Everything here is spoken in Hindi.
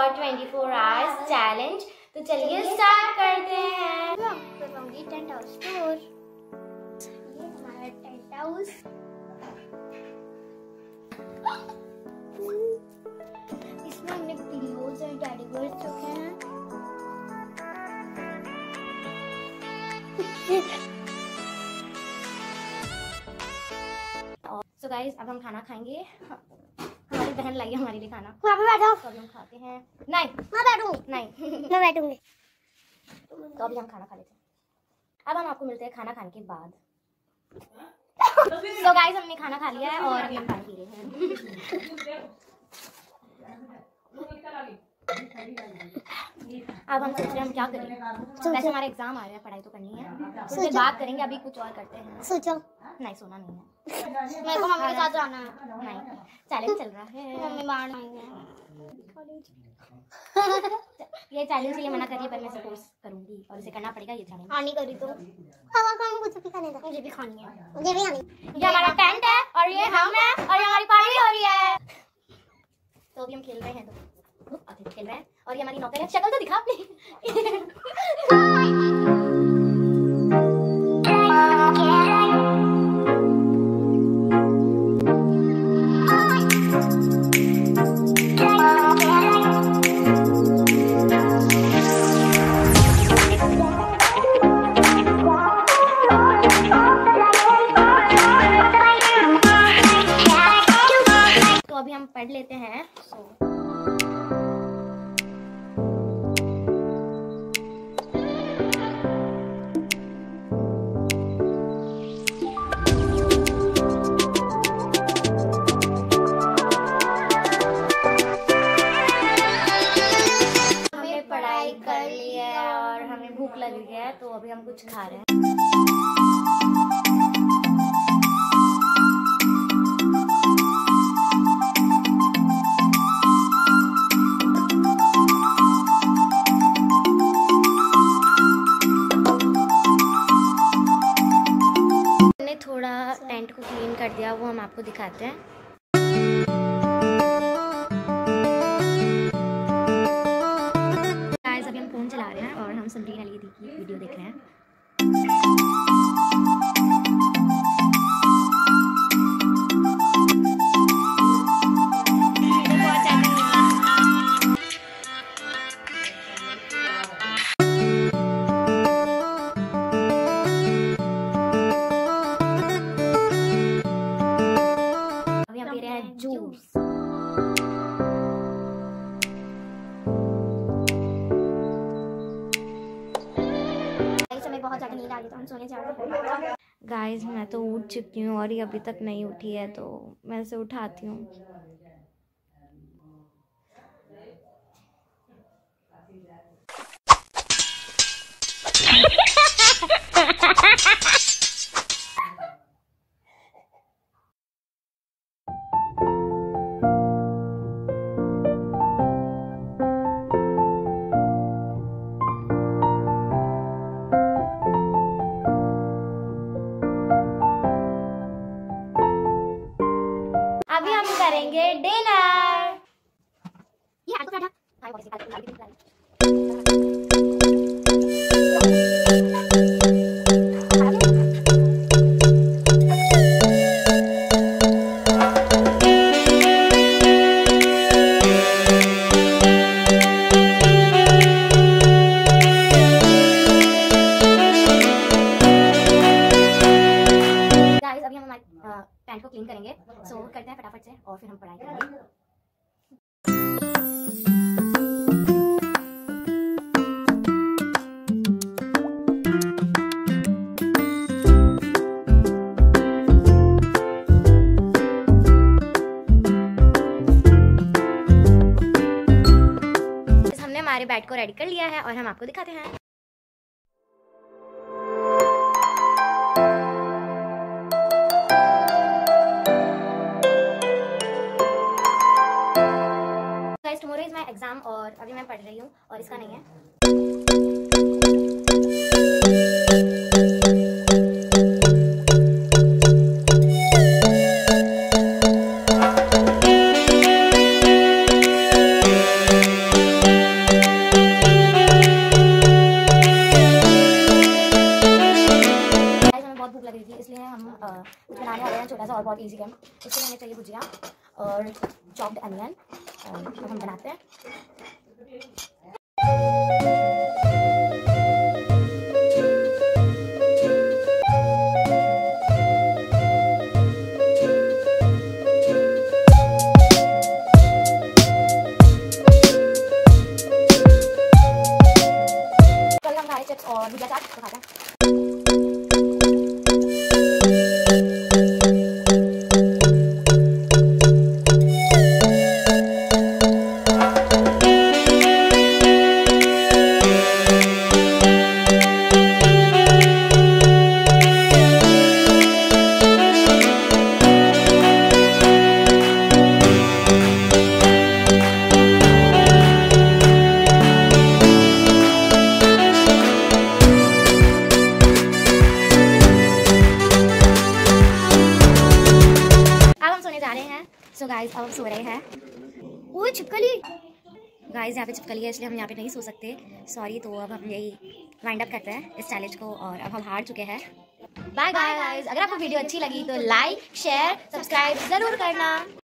For 24 hours challenge. तो चलिए स्टार्ट करते हैं। करवाऊंगी टेंट हाउस टूर। ये हमारा टेंट हाउस। इसमें हमने पिलोज और टेडी बियर्स रखे हैं। सो गाइस अब हम खाना खाएंगे। हमारी बहन लाई है हमारे लिए खाना। वहाँ पे बैठो। तो अभी हम खाते हैं। नहीं मैं बैठूंगी। नहीं मैं बैठूंगी। तो अभी हम खाना खा लेते हैं। अब हम आपको मिलते हैं खाना खाने के बाद। तो गाइस हमने खाना खा लिया है और अभी हम पानी पी रहे हैं। अब हम सोच रहे हैं हम क्या करें। वैसे हमारे एग्जाम आ रहे हैं, पढ़ाई तो करनी है, उसके बात करेंगे। अभी कुछ और करते हैं। सोचो। नहीं सोना नहीं है। मेरे को मम्मी के साथ जाना है। नहीं चैलेंज चल रहा है। मम्मी बाहर आएंगे। ये चैलेंज ये मना करिए, पर मैं सपोर्ट करूंगी और इसे करना पड़ेगा। ये चैलेंज आनी करी तो हवा खाऊंगी, मुझे भी खाने दो। मुझे भी खानी है। मुझे भी आनी। ये हमारा टेंट है और ये हम हैं और ये हमारी पार्टी हो रही है। तो अभी हम खेल रहे हैं। तो अभी खेल रहे हैं और ये हमारी नौकर है। शक्ल तो दिखा अपनी। तो अभी हम पढ़ लेते हैं। हमने पढ़ाई कर ली है और हमें भूख लग गया है, तो अभी हम कुछ खा रहे हैं। थोड़ा टेंट को क्लीन कर दिया, वो हम आपको दिखाते हैं। गाइस अभी हम फोन चला रहे हैं और हम समरीन अली की वीडियो देख रहे हैं। जूस बहुत ज्यादा नींद आ रही, तो हम सोने जा रहे हैं। गाइस मैं तो उठ चुकी हूँ और ये अभी तक नहीं उठी है, तो मैं इसे उठाती हूँ। अभी हम करेंगे डिनर। ये आटा आटा पैंट को क्लीन करेंगे। सो करते हैं फटाफट से और फिर हम पढ़ाई करेंगे। हमने हमारे बैट को रेडी कर लिया है और हम आपको दिखाते हैं। टुमारो इज माय एग्जाम और अभी मैं पढ़ रही हूँ और इसका नहीं है। और बहुत इजी है। उसके लिए हमें चाहिए भुजिया और चॉप्ड अनियन, और अब हम बनाते हैं। कल हम खाए चिप्स और भुजिया चाट, तो खाते हैं। सो गाइस अब हम सो रहे हैं। ओए छिपकली गाइस, यहाँ पे छिपकली है इसलिए हम यहाँ पे नहीं सो सकते, सॉरी। तो अब हम यही वाइंड अप करते हैं इस चैलेंज को, और अब हम हार चुके हैं। बाय गाइस, अगर आपको वीडियो अच्छी लगी तो लाइक शेयर सब्सक्राइब जरूर करना।